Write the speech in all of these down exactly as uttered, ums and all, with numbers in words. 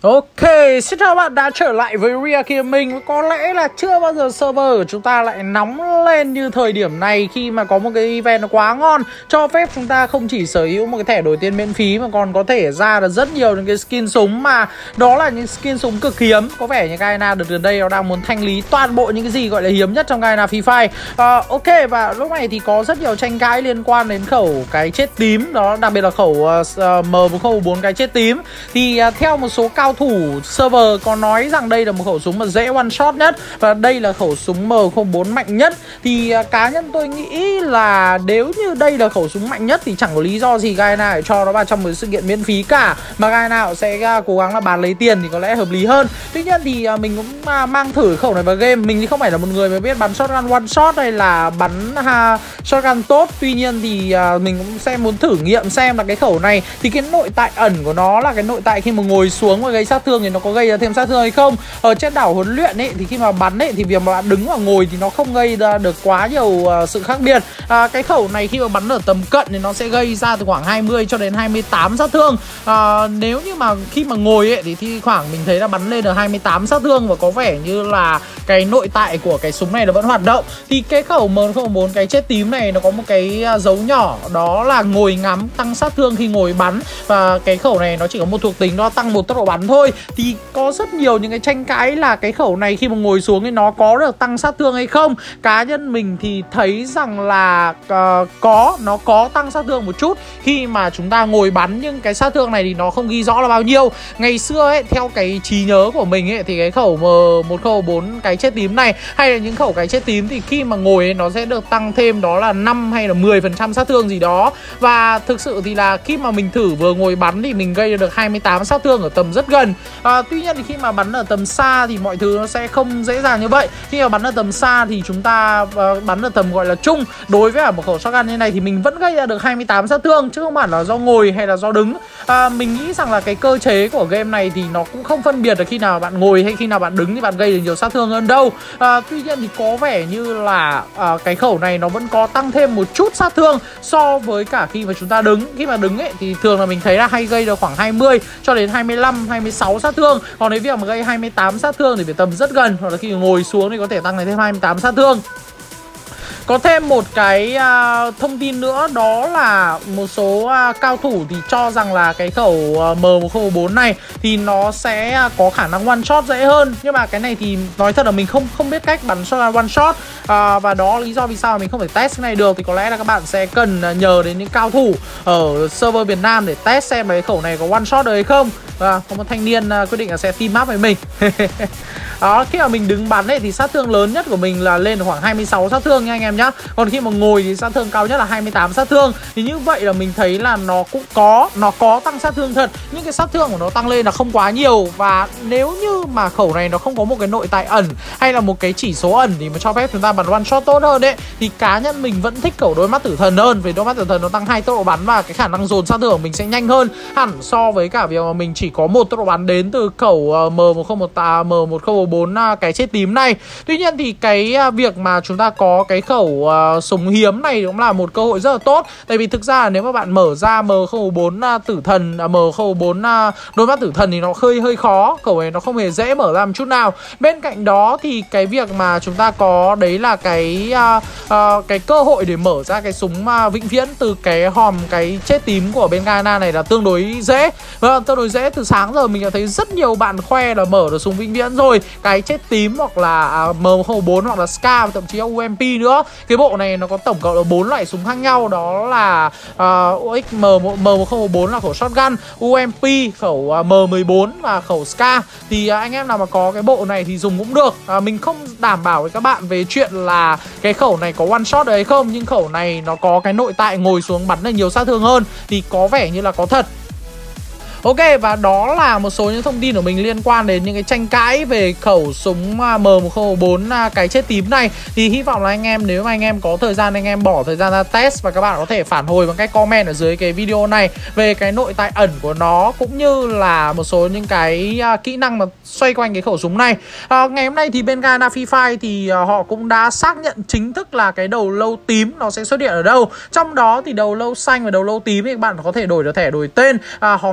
Ok, xin chào các bạn đã trở lại với Ria Gaming. Có lẽ là chưa bao giờ server của chúng ta lại nóng lên như thời điểm này, khi mà có một cái event nó quá ngon, cho phép chúng ta không chỉ sở hữu một cái thẻ đổi tiền miễn phí mà còn có thể ra được rất nhiều những cái skin súng, mà đó là những skin súng cực hiếm. Có vẻ như Gaina đợt gần đây nó đang muốn thanh lý toàn bộ những cái gì gọi là hiếm nhất trong Gaina Free Fire. à, Ok, và lúc này thì có rất nhiều tranh cãi liên quan đến khẩu cái chết tím, đó đặc biệt là khẩu uh, M một không bốn cái chết tím. Thì uh, theo một số cao thủ server có nói rằng đây là một khẩu súng mà dễ one shot nhất, và đây là khẩu súng M không bốn mạnh nhất. Thì uh, cá nhân tôi nghĩ là nếu như đây là khẩu súng mạnh nhất thì chẳng có lý do gì Gaina lại cho nó vào trong một sự kiện miễn phí cả, mà Gaina sẽ uh, cố gắng là bán lấy tiền thì có lẽ hợp lý hơn. Tuy nhiên thì uh, mình cũng uh, mang thử khẩu này vào game. Mình thì không phải là một người mà biết bắn shotgun one shot hay là bắn uh, shotgun tốt. Tuy nhiên thì uh, mình cũng sẽ muốn thử nghiệm xem là cái khẩu này thì cái nội tại ẩn của nó là cái nội tại khi mà ngồi xuống và gây sát thương thì nó có gây ra thêm sát thương hay không. Ở trên đảo huấn luyện ấy thì khi mà bắn ấy thì việc mà bạn đứng và ngồi thì nó không gây ra được quá nhiều uh, sự khác biệt. À, cái khẩu này khi mà bắn ở tầm cận thì nó sẽ gây ra từ khoảng hai mươi cho đến hai mươi tám sát thương. À, nếu như mà khi mà ngồi ấy thì thi khoảng mình thấy là bắn lên được hai mươi tám sát thương, và có vẻ như là cái nội tại của cái súng này nó vẫn hoạt động. Thì cái khẩu M không bốn cái chết tím này nó có một cái dấu nhỏ, đó là ngồi ngắm tăng sát thương khi ngồi bắn, và cái khẩu này nó chỉ có một thuộc tính đó tăng một tốc độ bắn thôi. Thì có rất nhiều những cái tranh cãi là cái khẩu này khi mà ngồi xuống thì nó có được tăng sát thương hay không. Cá nhân mình thì thấy rằng là uh, có, nó có tăng sát thương một chút khi mà chúng ta ngồi bắn, nhưng cái sát thương này thì nó không ghi rõ là bao nhiêu. Ngày xưa ấy, theo cái trí nhớ của mình ấy, thì cái khẩu M một không bốn cái chết tím này hay là những khẩu cái chết tím thì khi mà ngồi ấy, nó sẽ được tăng thêm đó là năm hay là mười phần trăm sát thương gì đó. Và thực sự thì là khi mà mình thử vừa ngồi bắn thì mình gây được hai mươi tám sát thương ở tầm rất gần. à, Tuy nhiên thì khi mà bắn ở tầm xa thì mọi thứ nó sẽ không dễ dàng như vậy. Khi mà bắn ở tầm xa thì chúng ta uh, bắn ở tầm gọi là trung, đối với một khẩu shotgun như này thì mình vẫn gây ra được hai mươi tám sát thương, chứ không hẳn là do ngồi hay là do đứng. à, Mình nghĩ rằng là cái cơ chế của game này thì nó cũng không phân biệt được khi nào bạn ngồi hay khi nào bạn đứng thì bạn gây được nhiều sát thương hơn đâu. à, Tuy nhiên thì có vẻ như là uh, cái khẩu này nó vẫn có tăng thêm một chút sát thương so với cả khi mà chúng ta đứng. Khi mà đứng ấy thì thường là mình thấy là hay gây được khoảng hai mươi cho đến hai mươi lăm, hai mươi sáu sát thương. Còn nếu việc mà gây hai mươi tám sát thương thì phải tầm rất gần, hoặc là khi ngồi xuống thì có thể tăng lên thêm hai mươi tám sát thương. Có thêm một cái uh, thông tin nữa, đó là một số uh, cao thủ thì cho rằng là cái khẩu uh, M một không bốn này thì nó sẽ uh, có khả năng one shot dễ hơn. Nhưng mà cái này thì nói thật là mình không không biết cách bắn shot one shot. uh, Và đó lý do vì sao mình không thể test cái này được. Thì có lẽ là các bạn sẽ cần uh, nhờ đến những cao thủ ở server Việt Nam để test xem cái khẩu này có one shot được hay không. Và có một thanh niên uh, quyết định là sẽ team up với mình. Đó, khi mà mình đứng bắn ấy thì sát thương lớn nhất của mình là lên khoảng hai mươi sáu sát thương nha anh em nhá. Còn khi mà ngồi thì sát thương cao nhất là hai mươi tám sát thương. Thì như vậy là mình thấy là nó cũng có Nó có tăng sát thương thật, nhưng cái sát thương của nó tăng lên là không quá nhiều. Và nếu như mà khẩu này nó không có một cái nội tại ẩn hay là một cái chỉ số ẩn thì mà cho phép chúng ta bắn one shot tốt hơn đấy, thì cá nhân mình vẫn thích khẩu đôi mắt tử thần hơn. Vì đôi mắt tử thần nó tăng hai tốc độ bắn và cái khả năng dồn sát thương của mình sẽ nhanh hơn hẳn so với cả việc mà mình chỉ có một tốc độ bắn đến từ khẩu M một không một M một không bốn cái chết tím này. Tuy nhiên thì cái việc mà chúng ta có cái khẩu uh, súng hiếm này cũng là một cơ hội rất là tốt. Tại vì thực ra là nếu mà bạn mở ra M không bốn uh, tử thần uh, M không bốn uh, đôi mắt tử thần thì nó hơi hơi khó. Khẩu này nó không hề dễ mở ra một chút nào. Bên cạnh đó thì cái việc mà chúng ta có đấy là cái uh, uh, cái cơ hội để mở ra cái súng uh, vĩnh viễn từ cái hòm cái chết tím của bên Gaina này là tương đối dễ. Và tương đối dễ, từ sáng giờ mình đã thấy rất nhiều bạn khoe là mở được súng vĩnh viễn rồi, cái chết tím hoặc là M không bốn hoặc là Scar, thậm chí là U M P nữa. Cái bộ này nó có tổng cộng là bốn loại súng khác nhau, đó là uh, U X M một không bốn là khẩu shotgun, U M P khẩu uh, M mười bốn và khẩu Scar. Thì uh, anh em nào mà có cái bộ này thì dùng cũng được. uh, Mình không đảm bảo với các bạn về chuyện là cái khẩu này có one shot được hay không, nhưng khẩu này nó có cái nội tại ngồi xuống bắn được nhiều sát thương hơn thì có vẻ như là có thật. Ok, và đó là một số những thông tin của mình liên quan đến những cái tranh cãi về khẩu súng M một không bốn cái chết tím này. Thì hy vọng là anh em, nếu mà anh em có thời gian, anh em bỏ thời gian ra test và các bạn có thể phản hồi bằng cách comment ở dưới cái video này về cái nội tại ẩn của nó, cũng như là một số những cái kỹ năng mà xoay quanh cái khẩu súng này. à, Ngày hôm nay thì bên Gaina Free Fire thì họ cũng đã xác nhận chính thức là cái đầu lâu tím nó sẽ xuất hiện ở đâu. Trong đó thì đầu lâu xanh và đầu lâu tím thì các bạn có thể đổi được thẻ đổi tên, à, hòm sắc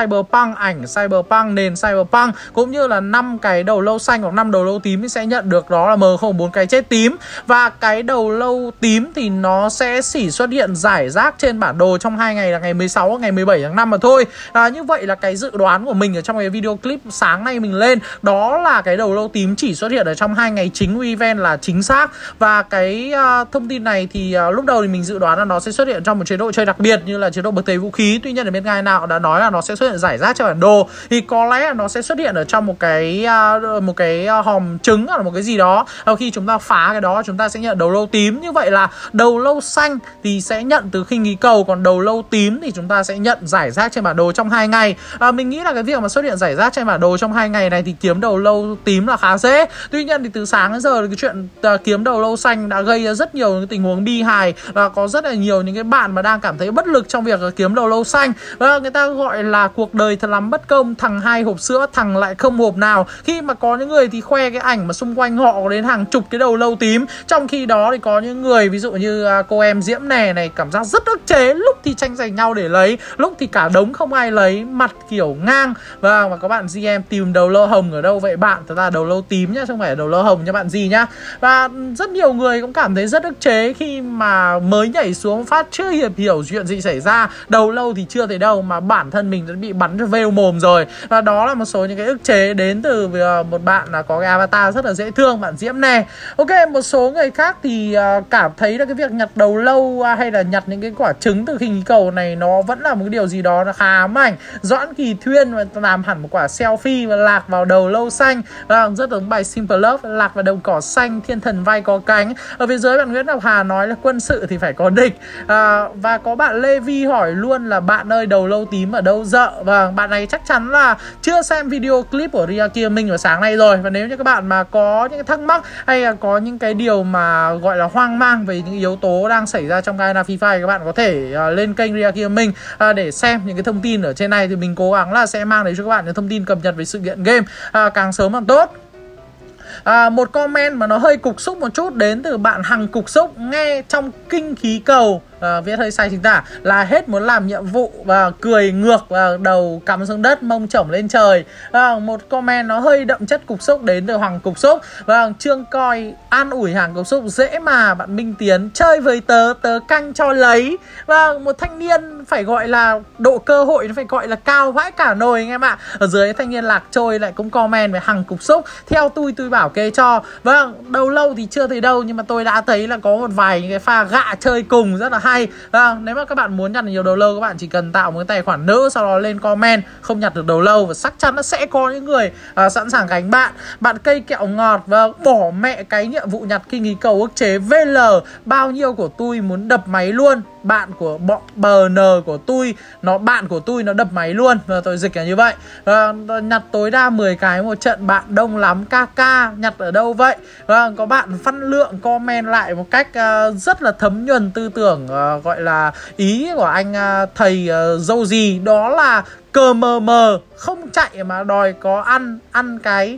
Cyberpunk, ảnh Cyberpunk, nền Cyberpunk, cũng như là năm cái đầu lâu xanh hoặc năm đầu lâu tím sẽ nhận được đó là M không bốn cái chết tím. Và cái đầu lâu tím thì nó sẽ chỉ xuất hiện rải rác trên bản đồ trong hai ngày là ngày mười sáu và ngày mười bảy tháng năm mà thôi. À, như vậy là cái dự đoán của mình ở trong cái video clip sáng nay mình lên, đó là cái đầu lâu tím chỉ xuất hiện ở trong hai ngày chính của event là chính xác. Và cái uh, thông tin này thì uh, lúc đầu thì mình dự đoán là nó sẽ xuất hiện trong một chế độ chơi đặc biệt như là chế độ bậc thầy vũ khí. Tuy nhiên ở bên Gai nào đã nói là nó sẽ xuất hiện rải rác trên bản đồ, thì có lẽ là nó sẽ xuất hiện ở trong một cái uh, một cái uh, hòm trứng hoặc là một cái gì đó. uh, Khi chúng ta phá cái đó chúng ta sẽ nhận đầu lâu tím. Như vậy là đầu lâu xanh thì sẽ nhận từ khinh khí cầu, còn đầu lâu tím thì chúng ta sẽ nhận rải rác trên bản đồ trong hai ngày. à, Mình nghĩ là cái việc mà xuất hiện rải rác trên bản đồ trong hai ngày này thì kiếm đầu lâu tím là khá dễ. Tuy nhiên thì từ sáng đến giờ cái chuyện uh, kiếm đầu lâu xanh đã gây ra rất nhiều những tình huống bi hài, và có rất là nhiều những cái bạn mà đang cảm thấy bất lực trong việc uh, kiếm đầu lâu xanh. Và người ta gọi là cuộc đời thật lắm bất công, thằng hai hộp sữa thằng lại không hộp nào. Khi mà có những người thì khoe cái ảnh mà xung quanh họ có đến hàng chục cái đầu lâu tím, trong khi đó thì có những người ví dụ như uh, cô em Diễm Nè này cảm giác rất ức chế, lúc thì tranh giành nhau để lấy, lúc thì cả đống không ai lấy, mặt kiểu ngang. Và và các bạn gì em tìm đầu lâu hồng ở đâu vậy bạn? Thật ra đầu lâu tím nhá, chứ không phải đầu lâu hồng nha bạn gì nhá. Và rất nhiều người cũng cảm thấy rất ức chế khi mà mới nhảy xuống phát chưa hiệp hiểu chuyện gì xảy ra, đầu lâu thì chưa thấy đâu mà bản thân mình đã bị bắn cho vêu mồm rồi. Và đó là một số những cái ức chế đến từ một bạn là có cái avatar rất là dễ thương, bạn Diễm Nè. Ok, một số người khác thì cảm thấy là cái việc nhặt đầu lâu hay là nhặt những cái quả trứng từ khinh khí cầu này nó vẫn là một cái điều gì đó nó khá ám ảnh. Doãn Kỳ Thuyên làm hẳn một quả selfie và lạc vào đầu lâu xanh, à, rất giống bài Simple Love, lạc vào đồng cỏ xanh, thiên thần vai có cánh. Ở phía dưới bạn Nguyễn Ngọc Hà nói là quân sự thì phải có địch. à, Và có bạn Lê Vi hỏi luôn là bạn ơi đầu lâu tím ở đâu dợ. Và bạn này chắc chắn là chưa xem video clip của Ria Kia Minh vào sáng nay rồi. Và nếu như các bạn mà có những cái thắc mắc hay là có những cái điều mà gọi là hoang mang về những yếu tố đang xảy ra trong Garena Free Fire, các bạn có thể uh, lên kênh Ria Kia Minh uh, để xem những cái thông tin ở trên này. Thì mình cố gắng là sẽ mang đến cho các bạn những thông tin cập nhật về sự kiện game uh, càng sớm càng tốt. À, một comment mà nó hơi cục xúc một chút đến từ bạn Hằng Cục Xúc, nghe trong kinh khí cầu. À, viết hơi sai chính tả là hết muốn làm nhiệm vụ và cười ngược và đầu cắm xuống đất mông chổng lên trời. À, một comment nó hơi đậm chất cục xúc đến từ Hoàng Cục Xúc. Và Trương Coi an ủi Hàng Cục Xúc: dễ mà bạn Minh Tiến, chơi với tớ tớ canh cho lấy. Và một thanh niên phải gọi là độ cơ hội nó phải gọi là cao vãi cả nồi anh em ạ. Ở dưới thanh niên Lạc Trôi lại cũng comment với Hằng Cục Xúc: theo tôi tôi bảo kê cho. Vâng, đầu lâu thì chưa thấy đâu, nhưng mà tôi đã thấy là có một vài những cái pha gạ chơi cùng rất là hay. Vâng, nếu mà các bạn muốn nhặt nhiều đầu lâu, các bạn chỉ cần tạo một cái tài khoản nữ, sau đó lên comment không nhặt được đầu lâu, và chắc chắn nó sẽ có những người uh, sẵn sàng gánh bạn. Bạn Cây Kẹo Ngọt và bỏ mẹ cái nhiệm vụ nhặt kinh khí cầu ức chế vê lờ bao nhiêu của tôi muốn đập máy luôn. Bạn của bọn bờ nờ của tôi, nó bạn của tôi nó đập máy luôn. Và tôi dịch là như vậy. Và nhặt tối đa mười cái một trận, bạn đông lắm ca ca, nhặt ở đâu vậy? Và có bạn Văn Lượng comment lại một cách uh, rất là thấm nhuần tư tưởng, uh, gọi là ý của anh uh, thầy uh, dâu gì, đó là cờ mờ mờ không chạy mà đòi có ăn, ăn cái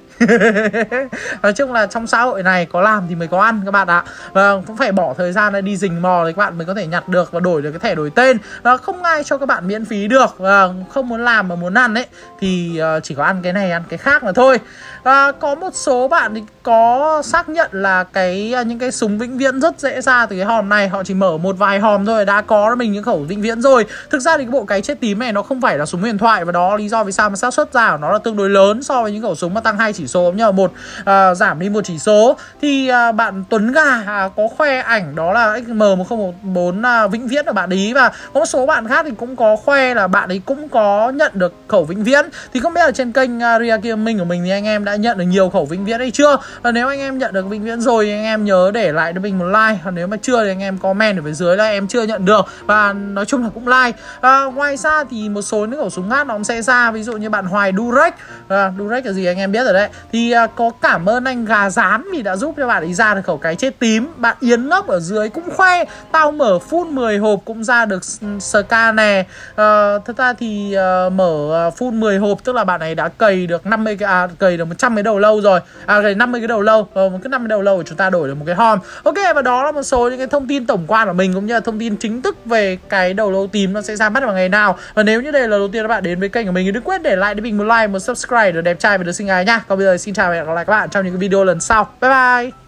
nói chung là trong xã hội này có làm thì mới có ăn các bạn ạ. Và cũng phải bỏ thời gian ra đi rình mò thì các bạn mới có thể nhặt được và đổi được cái thẻ đổi tên. Và không ai cho các bạn miễn phí được. Và không muốn làm mà muốn ăn ấy thì chỉ có ăn cái này ăn cái khác mà thôi. Và có một số bạn thì có xác nhận là cái những cái súng vĩnh viễn rất dễ ra từ cái hòm này. Họ chỉ mở một vài hòm thôi đã có mình những khẩu vĩnh viễn rồi. Thực ra thì cái bộ cái chết tím này nó không phải là súng huyền thoại, và đó lý do vì sao mà xác suất ra của nó là tương đối lớn so với những khẩu súng mà tăng hai chỉ số nhờ một uh, giảm đi một chỉ số. Thì uh, bạn Tuấn Gà uh, có khoe ảnh đó là X M một không một bốn uh, vĩnh viễn của bạn ý, và có một số bạn khác thì cũng có khoe là bạn ấy cũng có nhận được khẩu vĩnh viễn. Thì không biết là trên kênh uh, Ria Kia Minh của mình thì anh em đã nhận được nhiều khẩu vĩnh viễn hay chưa? Và nếu anh em nhận được vĩnh viễn rồi thì anh em nhớ để lại cho mình một like, còn nếu mà chưa thì anh em comment ở phía dưới là em chưa nhận được, và nói chung là cũng like. uh, Ngoài ra thì một số những khẩu súng ngát nó cũng sẽ ra, ví dụ như bạn Hoài Durek, uh, Durek là gì anh em biết rồi đấy. Thì uh, có cảm ơn anh Gà Rán vì đã giúp cho bạn ấy ra được khẩu cái chết tím. Bạn Yến Ngốc ở dưới cũng khoe tao mở full mười hộp cũng ra được Ska nè. uh, Thật ra thì uh, mở full mười hộp tức là bạn ấy đã cày được năm mươi cái, à, cày được một trăm cái đầu lâu rồi, à cày năm mươi cái đầu lâu, uh, một cái năm mươi đầu lâu của chúng ta đổi được một cái hòm. Ok, và đó là một số những cái thông tin tổng quan của mình cũng như là thông tin chính thức về cái đầu lâu tím nó sẽ ra mắt vào ngày nào. Và nếu như đây là lần đầu tiên các bạn đến với kênh của mình, đừng quên để lại cho mình một like, một subscribe để đẹp trai và được xinh gái nha. Còn bây giờ xin chào và hẹn gặp lại các bạn trong những cái video lần sau. Bye bye.